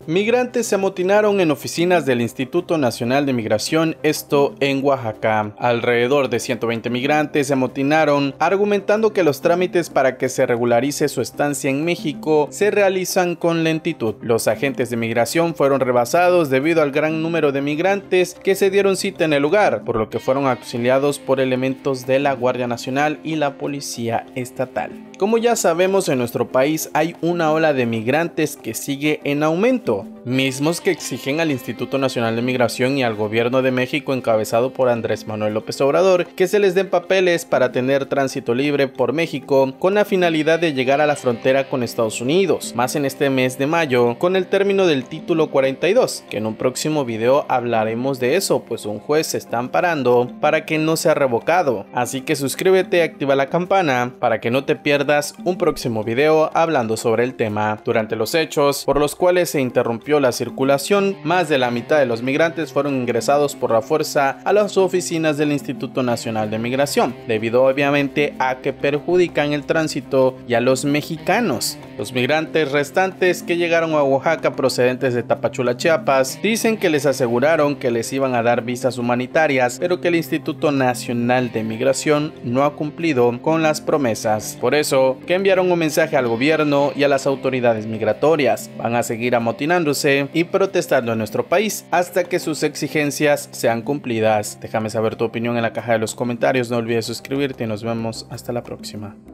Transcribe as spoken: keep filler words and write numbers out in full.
Migrantes se amotinaron en oficinas del Instituto Nacional de Migración, esto en Oaxaca. Alrededor de ciento veinte migrantes se amotinaron argumentando que los trámites para que se regularice su estancia en México se realizan con lentitud. Los agentes de migración fueron rebasados debido al gran número de migrantes que se dieron cita en el lugar, por lo que fueron auxiliados por elementos de la Guardia Nacional y la Policía Estatal. Como ya sabemos, en nuestro país hay una ola de migrantes que sigue en aumento, mismos que exigen al Instituto Nacional de Migración y al Gobierno de México, encabezado por Andrés Manuel López Obrador, que se les den papeles para tener tránsito libre por México con la finalidad de llegar a la frontera con Estados Unidos, más en este mes de mayo con el término del título cuarenta y dos, que en un próximo video hablaremos de eso, pues un juez se está amparando para que no sea revocado. Así que suscríbete y activa la campana para que no te pierdas un próximo video hablando sobre el tema. Durante los hechos por los cuales se interrumpió la circulación, más de la mitad de los migrantes fueron ingresados por la fuerza a las oficinas del Instituto Nacional de Migración, debido obviamente a que perjudican el tránsito y a los mexicanos. Los migrantes restantes que llegaron a Oaxaca procedentes de Tapachula, Chiapas, dicen que les aseguraron que les iban a dar visas humanitarias, pero que el Instituto Nacional de Migración no ha cumplido con las promesas. Por eso que enviaron un mensaje al gobierno y a las autoridades migratorias. Van a seguir amotinándose y protestando en nuestro país hasta que sus exigencias sean cumplidas. Déjame saber tu opinión en la caja de los comentarios, no olvides suscribirte y nos vemos hasta la próxima.